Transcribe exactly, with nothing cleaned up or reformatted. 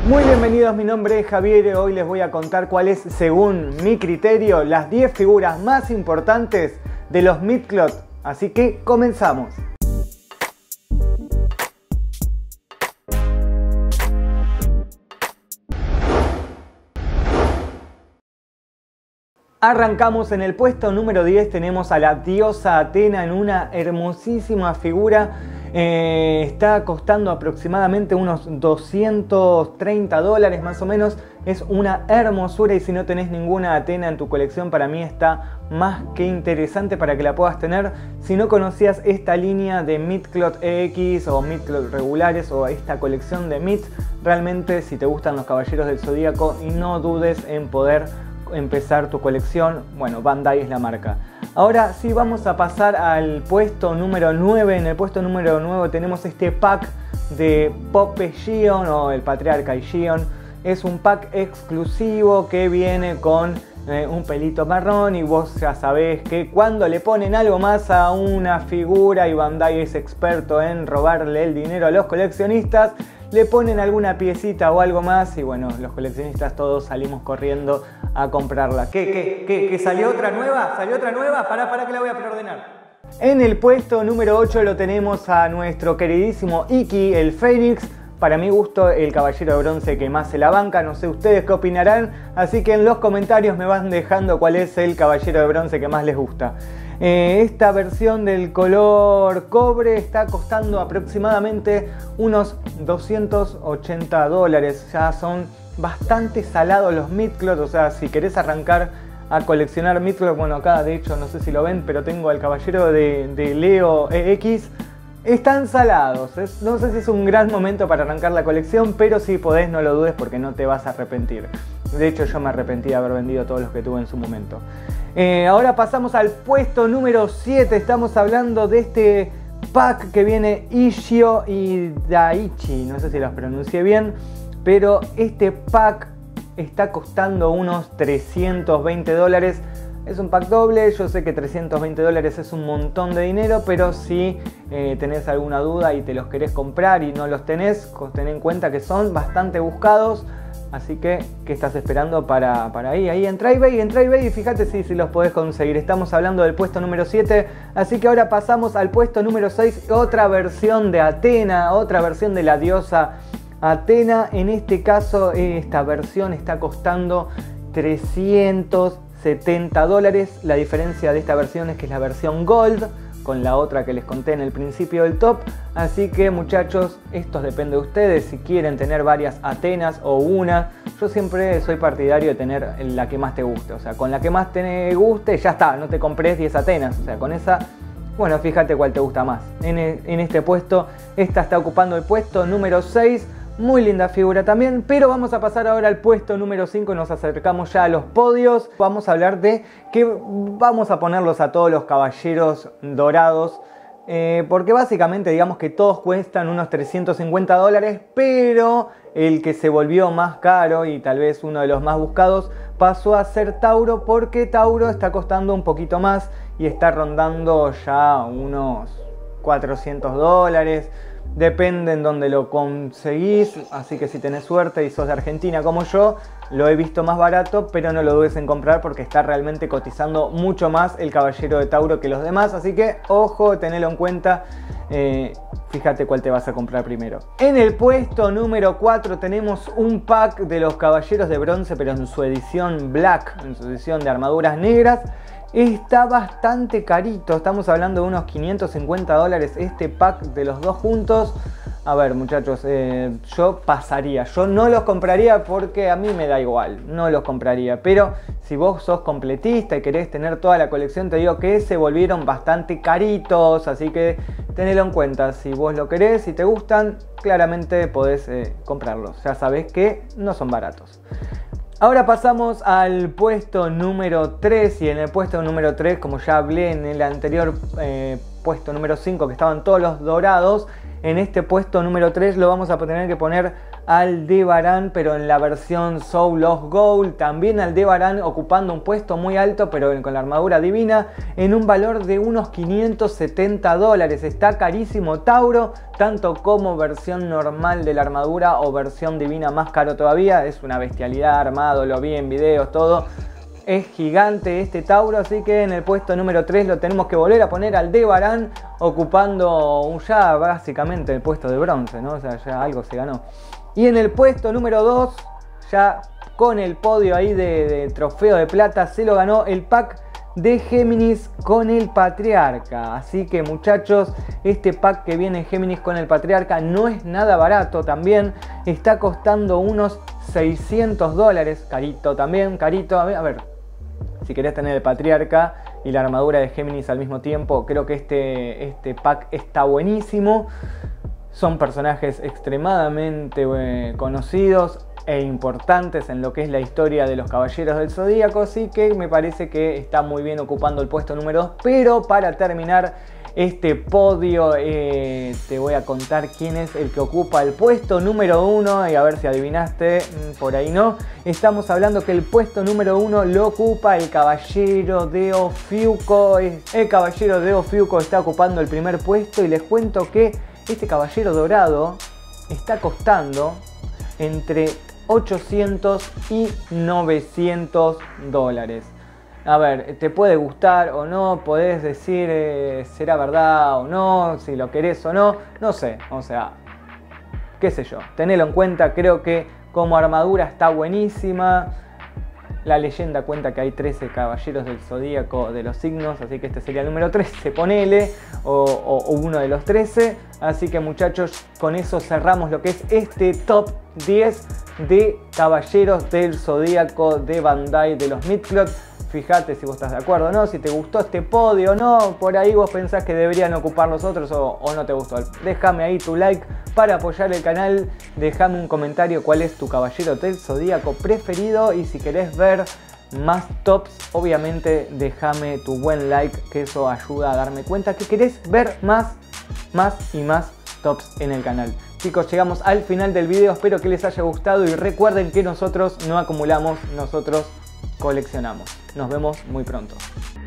Muy bienvenidos, mi nombre es Javier y hoy les voy a contar cuál es, según mi criterio, las diez figuras más importantes de los Midcloth. Así que comenzamos. Arrancamos en el puesto número diez, tenemos a la diosa Athena en una hermosísima figura. Eh, está costando aproximadamente unos doscientos treinta dólares más o menos. Es una hermosura y si no tenés ninguna Athena en tu colección, para mí está más que interesante para que la puedas tener. Si no conocías esta línea de Midcloth E X o Midcloth regulares o esta colección de Mid, realmente si te gustan los caballeros del zodíaco, no dudes en poder empezar tu colección. Bueno, Bandai es la marca. Ahora sí, vamos a pasar al puesto número nueve. En el puesto número nueve tenemos este pack de Pope Gion o el Patriarca Gion. Es un pack exclusivo que viene con eh, un pelito marrón y vos ya sabés que cuando le ponen algo más a una figura, y Bandai es experto en robarle el dinero a los coleccionistas, le ponen alguna piecita o algo más y bueno, los coleccionistas todos salimos corriendo a comprarla. ¿Qué, qué, qué, qué salió otra nueva? ¿Salió otra nueva? Pará, pará que la voy a preordenar. En el puesto número ocho lo tenemos a nuestro queridísimo Iki, el Fénix. Para mi gusto, el caballero de bronce que más se la banca. No sé ustedes qué opinarán, así que en los comentarios me van dejando cuál es el caballero de bronce que más les gusta. Eh, esta versión del color cobre está costando aproximadamente unos doscientos ochenta dólares. Ya son bastante salados los Midcloth, o sea, si querés arrancar a coleccionar Midcloth, bueno, acá de hecho no sé si lo ven, pero tengo al caballero de, de Leo E X. Están salados, es, no sé si es un gran momento para arrancar la colección, pero si podés no lo dudes porque no te vas a arrepentir. De hecho yo me arrepentí de haber vendido todos los que tuve en su momento. Eh, ahora pasamos al puesto número siete, estamos hablando de este pack que viene Ishio y Daichi, no sé si los pronuncié bien, pero este pack está costando unos trescientos veinte dólares. Es un pack doble, yo sé que trescientos veinte dólares es un montón de dinero, pero si eh, tenés alguna duda y te los querés comprar y no los tenés, ten en cuenta que son bastante buscados. Así que, ¿qué estás esperando para, para ahí? Ahí entra eBay, entra eBay y fíjate si, si los podés conseguir. Estamos hablando del puesto número siete, así que ahora pasamos al puesto número seis, otra versión de Athena, otra versión de la diosa Athena. En este caso, esta versión está costando trescientos setenta dólares. La diferencia de esta versión es que es la versión Gold con la otra que les conté en el principio del top. Así que muchachos, esto depende de ustedes si quieren tener varias Athenas o una. Yo siempre soy partidario de tener la que más te guste, o sea, con la que más te guste ya está, no te compres diez Athenas, o sea, con esa, bueno, fíjate cuál te gusta más. En, en este puesto, esta está ocupando el puesto número seis. Muy linda figura también, pero vamos a pasar ahora al puesto número cinco y nos acercamos ya a los podios. Vamos a hablar de que vamos a ponerlos a todos los caballeros dorados, eh, porque básicamente digamos que todos cuestan unos trescientos cincuenta dólares, pero el que se volvió más caro y tal vez uno de los más buscados pasó a ser Tauro, porque Tauro está costando un poquito más y está rondando ya unos cuatrocientos dólares. Depende en dónde lo conseguís, así que si tenés suerte y sos de Argentina como yo, lo he visto más barato, pero no lo dudes en comprar porque está realmente cotizando mucho más el caballero de Tauro que los demás, así que ojo, tenelo en cuenta, eh, fíjate cuál te vas a comprar primero. En el puesto número cuatro tenemos un pack de los caballeros de bronce, pero en su edición black, en su edición de armaduras negras. Está bastante carito, estamos hablando de unos quinientos cincuenta dólares este pack de los dos juntos. A ver muchachos, eh, yo pasaría, yo no los compraría porque a mí me da igual, no los compraría. Pero si vos sos completista y querés tener toda la colección, te digo que se volvieron bastante caritos, así que tenelo en cuenta. Si vos lo querés y te gustan, claramente podés eh, comprarlos, ya sabés que no son baratos. Ahora pasamos al puesto número tres y en el puesto número tres, como ya hablé en el anterior eh, puesto número cinco que estaban todos los dorados, en este puesto número tres lo vamos a tener que poner Aldebarán, pero en la versión Soul of Gold. También Aldebarán ocupando un puesto muy alto, pero con la armadura divina, en un valor de unos quinientos setenta dólares. Está carísimo Tauro, tanto como versión normal de la armadura o versión divina más caro todavía. Es una bestialidad armado, lo vi en videos, todo. Es gigante este Tauro, así que en el puesto número tres lo tenemos que volver a poner Aldebarán, ocupando ya básicamente el puesto de bronce, ¿no? O sea, ya algo se ganó. Y en el puesto número dos, ya con el podio ahí de, de trofeo de plata, se lo ganó el pack de Géminis con el Patriarca. Así que muchachos, este pack que viene Géminis con el Patriarca no es nada barato también. Está costando unos seiscientos dólares, carito también, carito. A ver, a ver, si querés tener el Patriarca y la armadura de Géminis al mismo tiempo, creo que este, este pack está buenísimo. Son personajes extremadamente eh, conocidos e importantes en lo que es la historia de los Caballeros del Zodíaco, así que me parece que está muy bien ocupando el puesto número dos. Pero para terminar este podio, eh, te voy a contar quién es el que ocupa el puesto número uno, y a ver si adivinaste, por ahí no. Estamos hablando que el puesto número uno lo ocupa el Caballero de Ofiuco. El Caballero de Ofiuco está ocupando el primer puesto, y les cuento que este caballero dorado está costando entre ochocientos y novecientos dólares. A ver, te puede gustar o no, podés decir eh, será verdad o no, si lo querés o no, no sé, o sea, qué sé yo, tenelo en cuenta. Creo que como armadura está buenísima. La leyenda cuenta que hay trece caballeros del zodíaco de los signos, así que este sería el número trece, ponele, o, o, o uno de los trece. Así que muchachos, con eso cerramos lo que es este top diez de caballeros del zodíaco de Bandai de los Midcloth. Fíjate si vos estás de acuerdo o no, si te gustó este podio o no, por ahí vos pensás que deberían ocupar los otros o, o no te gustó. Déjame ahí tu like para apoyar el canal, déjame un comentario cuál es tu caballero del zodíaco preferido, y si querés ver más tops, obviamente déjame tu buen like, que eso ayuda a darme cuenta que querés ver más, más y más tops en el canal. Chicos, llegamos al final del video, espero que les haya gustado y recuerden que nosotros no acumulamos, nosotros coleccionamos. Nos vemos muy pronto.